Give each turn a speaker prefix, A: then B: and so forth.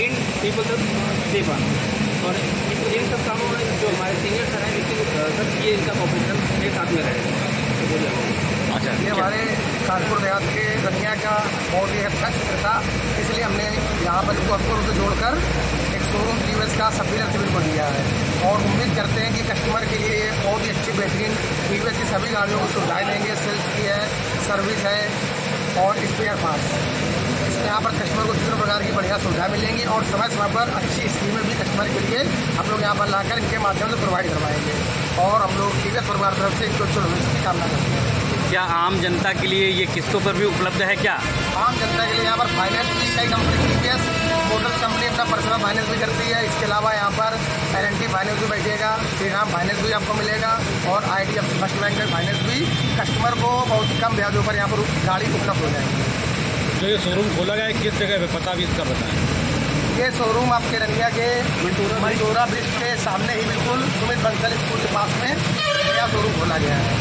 A: Train people तक दे पाना, और इन सब कामों में जो हमारे सीनियर सर हैं सर ये इनका कॉम्पिटिशन एक साथ में रहेगा।
B: अच्छा,
C: ये हमारे कानपुर देहात के दुनिया का बहुत ही अच्छा चित्र था, इसलिए हमने यहाँ पर इसको अक्सर उसे जोड़कर एक शोरूम टीवीएस का सब डीलर सिविल को दिया है, और उम्मीद करते हैं कि कस्टमर के लिए बहुत ही अच्छी बेहतरीन टीवीएस की सभी गाड़ियों को सुविधाएँ देंगे। सेल्स की है, सर्विस है और स्पेयर पार्ट्स। यहाँ पर कस्टमर को तीनों प्रकार की बढ़िया सुविधाएं मिलेंगी, और समय समय पर अच्छी स्कीमें भी कस्टमर के लिए हम लोग यहाँ पर लाकर इनके माध्यम से प्रोवाइड करवाएंगे, और हम लोग टीवीएस परिवार तरफ से इनको उज्जवल भविष्य की कामना करते हैं।
B: क्या आम जनता के लिए ये किस्तों पर भी उपलब्ध है क्या?
C: आम जनता के लिए यहाँ पर फाइनेंस भी कई कंपनी टीवीएस मोटर्स कंपनी अपना पर्सनल फाइनेंस भी करती है। इसके अलावा यहाँ पर एल&टी फाइनेंस भी बैठेगा, श्रीराम फाइनेंस भी आपको मिलेगा, और IDFC फर्स्ट बैंक का फाइनेंस भी कस्टमर को बहुत कम ब्याजों पर यहाँ पर गाड़ी उपलब्ध हो जाएगी।
B: जो ये शोरूम खोला गया है किस जगह पे, पता भी इसका बताएं।
C: ये शोरूम आपके रनिया के मंटोरा ब्रिज के सामने ही बिल्कुल सुमित बंसल स्कूल के पास में नया शोरूम खोला गया है।